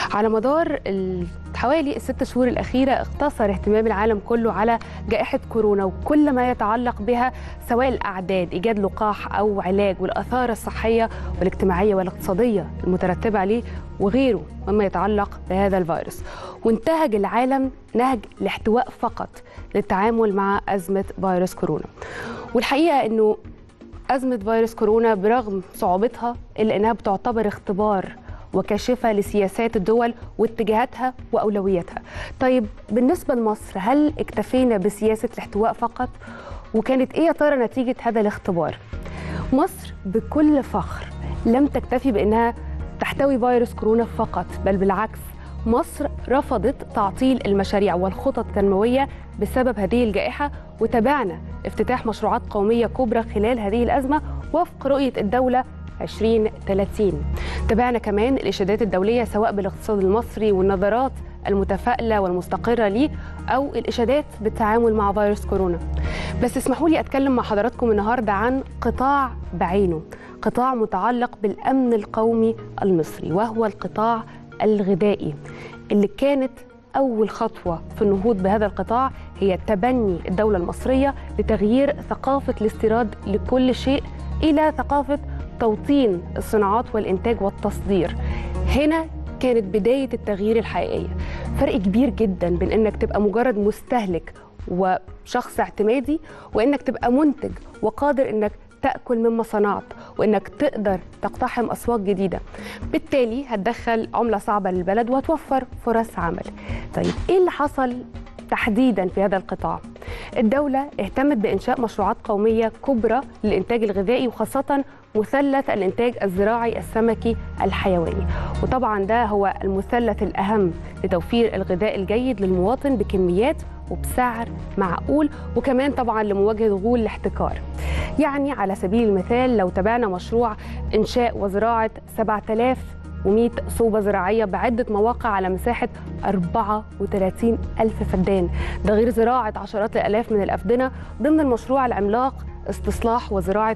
على مدار حوالي الست شهور الأخيرة اقتصر اهتمام العالم كله على جائحة كورونا وكل ما يتعلق بها، سواء الأعداد، إيجاد لقاح أو علاج، والآثار الصحية والاجتماعية والاقتصادية المترتبة عليه وغيره مما يتعلق بهذا الفيروس. وانتهج العالم نهج الاحتواء فقط للتعامل مع أزمة فيروس كورونا. والحقيقة أنه أزمة فيروس كورونا برغم صعوبتها إلا أنها بتعتبر اختبار وكاشفة لسياسات الدول واتجاهاتها وأولوياتها. طيب بالنسبة لمصر، هل اكتفينا بسياسة الاحتواء فقط؟ وكانت إيه يا ترى نتيجة هذا الاختبار؟ مصر بكل فخر لم تكتفي بأنها تحتوي فيروس كورونا فقط، بل بالعكس مصر رفضت تعطيل المشاريع والخطط التنموية بسبب هذه الجائحة، وتابعنا افتتاح مشروعات قومية كبرى خلال هذه الأزمة وفق رؤية الدولة 2030. تابعنا كمان الإشادات الدولية سواء بالاقتصاد المصري والنظرات المتفائلة والمستقرة ليه أو الإشادات بالتعامل مع فيروس كورونا. بس اسمحوا لي أتكلم مع حضراتكم النهاردة عن قطاع بعينه، قطاع متعلق بالأمن القومي المصري، وهو القطاع الغذائي، اللي كانت أول خطوة في النهوض بهذا القطاع هي تبني الدولة المصرية لتغيير ثقافة الاستيراد لكل شيء إلى ثقافة توطين الصناعات والإنتاج والتصدير. هنا كانت بداية التغيير الحقيقية. فرق كبير جدا بين إنك تبقى مجرد مستهلك وشخص اعتمادي، وإنك تبقى منتج وقادر إنك تأكل مما صنعت، وإنك تقدر تقتحم أسواق جديدة. بالتالي هتدخل عملة صعبة للبلد وهتوفر فرص عمل. طيب إيه اللي حصل تحديدا في هذا القطاع؟ الدولة اهتمت بإنشاء مشروعات قومية كبرى للإنتاج الغذائي، وخاصة مثلث الإنتاج الزراعي السمكي الحيواني. وطبعا ده هو المثلث الأهم لتوفير الغذاء الجيد للمواطن بكميات وبسعر معقول، وكمان طبعا لمواجهة غول الاحتكار. يعني على سبيل المثال لو تابعنا مشروع إنشاء وزراعة 7100 صوبة زراعية بعدة مواقع على مساحة 34 ألف فدان، ده غير زراعة عشرات الآلاف من الأفدنة ضمن المشروع العملاق استصلاح وزراعة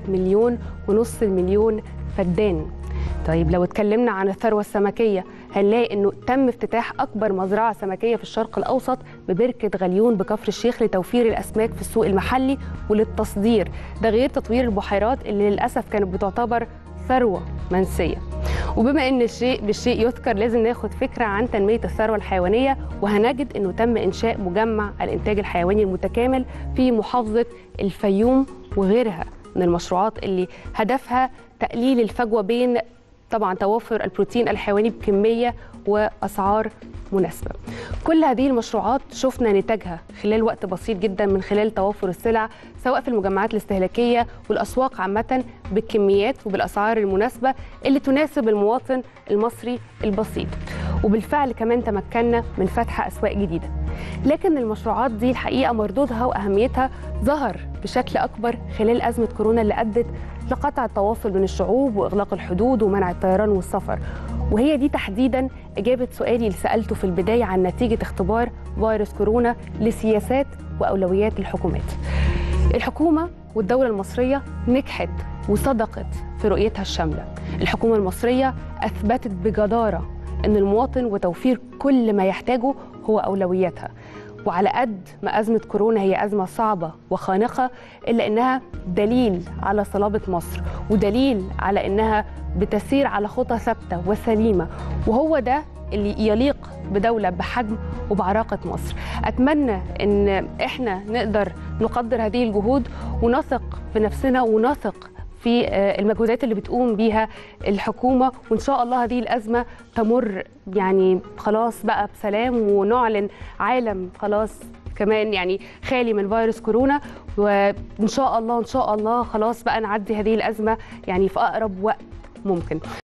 1.5 مليون فدان. طيب لو اتكلمنا عن الثروة السمكية، هنلاقي انه تم افتتاح اكبر مزرعة سمكية في الشرق الاوسط ببركة غليون بكفر الشيخ لتوفير الاسماك في السوق المحلي وللتصدير، ده غير تطوير البحيرات اللي للاسف كانت بتعتبر ثروة منسية. وبما ان الشيء بالشيء يذكر، لازم ناخد فكرة عن تنمية الثروة الحيوانية، وهنجد انه تم انشاء مجمع الانتاج الحيواني المتكامل في محافظة الفيوم وغيرها من المشروعات اللي هدفها تقليل الفجوة بين طبعا توفر البروتين الحيواني بكمية وأسعار مناسبة. كل هذه المشروعات شفنا نتاجها خلال وقت بسيط جدا من خلال توفر السلع سواء في المجمعات الاستهلاكية والأسواق عامة بالكميات وبالأسعار المناسبة اللي تناسب المواطن المصري البسيط. وبالفعل كمان تمكنا من فتح أسواق جديدة. لكن المشروعات دي الحقيقة مردودها وأهميتها ظهر بشكل أكبر خلال أزمة كورونا اللي أدت لقطع التواصل بين الشعوب وإغلاق الحدود ومنع الطيران والسفر. وهي دي تحديدا إجابة سؤالي اللي سألته في البداية عن نتيجة اختبار فيروس كورونا لسياسات وأولويات الحكومات. الحكومة والدولة المصرية نجحت وصدقت في رؤيتها الشاملة. الحكومة المصرية أثبتت بجدارة أن المواطن وتوفير كل ما يحتاجه هو أولوياتها. وعلى قد ما أزمة كورونا هي أزمة صعبة وخانقة، إلا أنها دليل على صلابة مصر ودليل على أنها بتسير على خطى ثابتة وسليمة، وهو ده اللي يليق بدولة بحجم وبعراقة مصر. أتمنى أن إحنا نقدر نقدر هذه الجهود ونثق في نفسنا ونثق في المجهودات اللي بتقوم بيها الحكومة، وإن شاء الله هذه الأزمة تمر يعني خلاص بقى بسلام، ونعلن عالم خلاص كمان يعني خالي من فيروس كورونا. وإن شاء الله خلاص بقى نعدي هذه الأزمة يعني في أقرب وقت ممكن.